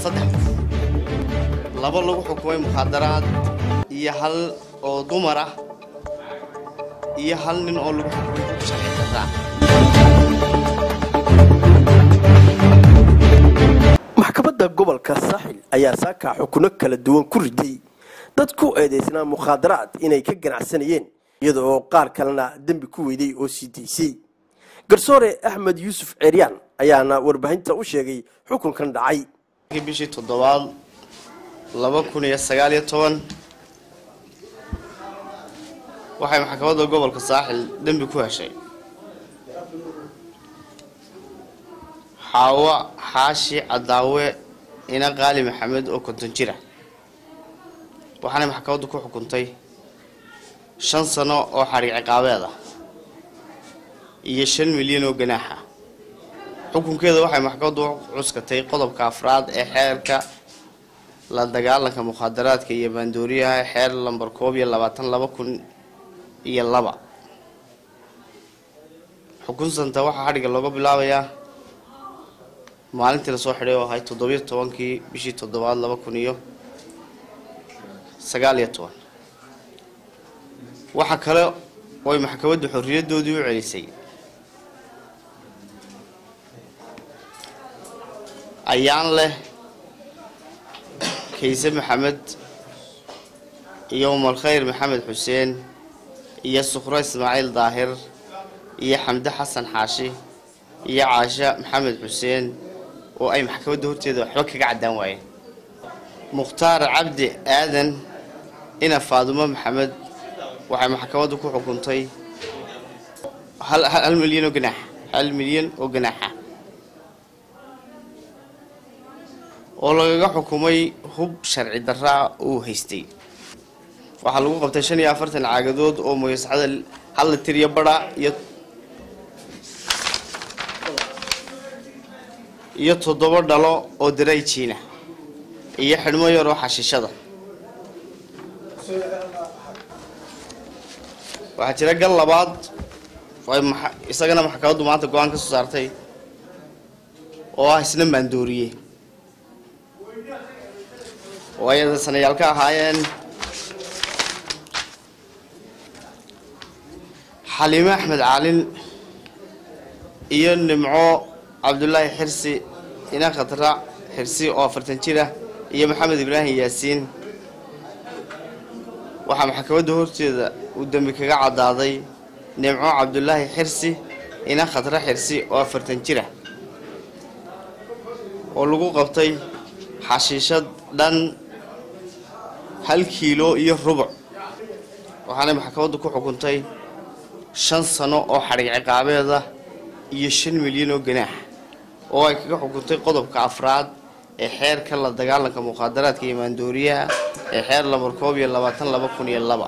saddex laba lagu xukumay mukhadaraad iyo hal oo dumar ah iyo hal nin oo lagu xukumay sharci darro maxkamadda gobolka Saaxil ayaa saaka xukuno kala duwan ku riday dad ku eedeysnaa mukhadaraad inay ka ganacsanayeen iyadoo qaar kalena dambi ku weyday oo sideysay garsoore Axmed Yuusuf Ciryaan ayaana warbaahinta u sheegay xukunkan dhacay bishii 7 2019 waxay maxkamadda gobolka Saaxil dambi ku heshay حاوى حاشي عداوة إنا قالي محمد أو كنتن جرا وحنا محكمة كو حكمتي 5 سنة أو حريق عقابة يشن مليون وجناحة حكم كذا واحد محكمة عسكتي قضب كأفراد إحيرك لا دجال لك مخدرات كي بندوريها إحير لمبركوبيا لباتن لبكون يلبا حكم سنة واحد حريق اللوجو بلاويا maalintii la soo xidhay oo ahay 17 bishii 7 2019 waxa kale oo maxkamaddu xorriyadoodii u celisay ayaan leh Kayse Maxamed iyo Umar Khayr Maxamed Xuseen iyo Sukhra Ismaaciil Daahir iyo Xamdi Xasan Xaashi iyo Caasha Maxamed Xuseen وأي محكمة دورتي ذو حبك قاعد دواي مختار عبد آذن إنا فاطمة محمد وعي محكمة دكو حكمتي هل مليون وجناح هل مليون وجناحة والله حكومي هب شرعي درع وهيستي وحلو قبتشان يا فرتن عقدود وما يسعد هل تري برا iyo 7 dhalo oo diray China iyo xidhmo yar oo xashiishada waxa jira gal labaad isagana maxkamaddu maanta go'aan ka soo saartay oo isna mandooriye oo ay sanayaal ka ahaayeen Xaliima Axmed Caalin iyo Nimco Abdullahi Xirsi ina khatra Xirsi oo 40 jira iyo Maxamed Ibrahim Yaasiin waxa maxkamadda horteeda uu dambi kaga cadaaday Nimco Abdullahi Xirsi ina khatra Xirsi oo 40 jira oo lagu qabtay xashiishad dhan 1 kiilo iyo rubuc waxaana maxkamaddu ku xukuntay 5 sano oo xariiq ciqaabeeda iyo 5 milyan oo ganaax oo ay kaga xukuntay qodobka afraad ee xeerka la dagaalanka mukhadaraadka iyo maandooriyaha ee xeer lambarkoobiya 22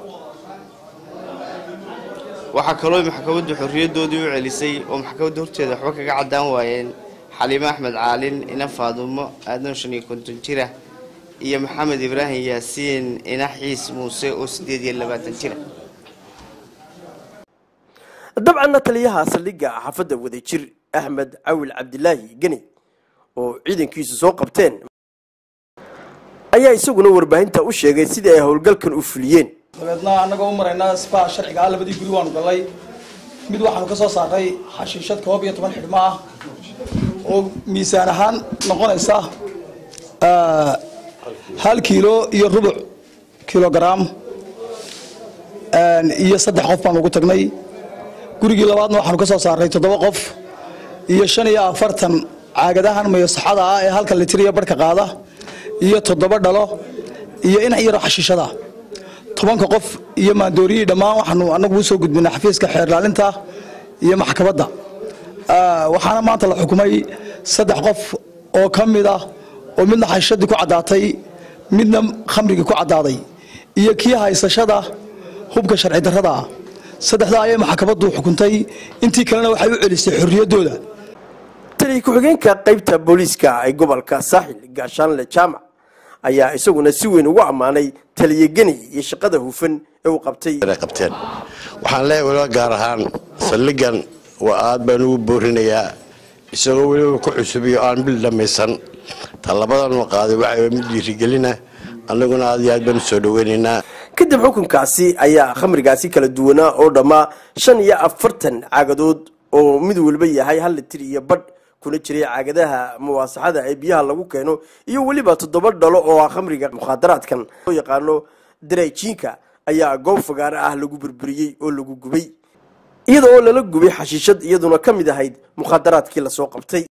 waxa kale oo maxkamaddu xorriyadoodii u celisay oo maxkamadda horteeda waxba kaga cadaan waayeen Xaliima Axmed Caalin ina Faadumo aadan 5 jira iyo Maxamed Ibrahim Yaasiin ina Xiis Muuse oo 28 jira dabcan taliyaha saldhigga xaafadda Wadajir Axmed Awil Cabdilaahi Gani oo ciidankiisu soo qabteen ayaa isaguna warbaahinta u sheegay sida ay howlgalkan u fuliyeen dabeedna anaga u mareynaa spa sharciga labadii guri waan galay mid waxaan ka soo saaray xashiishad 12 xidhmo ah oo miisaan ahaan noqonaysa 1 kiilo iyo rubuc kilogram iyo 3 qof baan ugu tagnay gurigii labaadna waxaan ka soo saaray 7 qof iyo 45 caagadahan mayo saxada ah ee halka litir iyo barka qaada iyo 7 dhalo iyo in yar xashiishada 10 qof iyo maandooriyi dhamaan waxaanu anagu soo gudbinay xafiiska xeer ilaalinta iyo maxkamadda waxaana maanta la xukumay 3 qof oo kamid ah oo midna xashiishadii ku cadaatay midna khamriga ku cadaaday iyo kii haysashada hubka sharci darrada saddexda ay maxkamaddu xukuntay intii kalena waxay u celisay xorriyadooda tani ku xigeenka qaybta booliska ay gobolka Saaxil Gaashaanle Jaamac ayaa isaguna si weyn ugu amaanay taliye Gani iyo shaqada hufan ee uu qabtay waxaan leeyahay gaar ahaan saldhigan waa aad baan ugu boorinayaa isagoo weli ku cusub iyo aan bil dhamaysan talabadan uu qaaday waxa mid dhiirigelina annaguna aad iyo aad baan soo dhaweynaynaa. kadib xukunkaasi ayaa khamrigaasi kala duwanaa oo dhammaa 45 caagadood oo mid walba yahay 1 litir iyo badh kuna jiray caagadaha muwaasaxada ee biyaha lagu keeno iyo waliba 7 dhalo oo khamriga mukhadaraadkan oo yaqaano dareejinka ayaa goob fagaar ah lagu burburiyay oo lagu gubay iyadoo lala gubay xashiishad iyaduna kamid ahayd mukhadaraadkii la soo qabtay.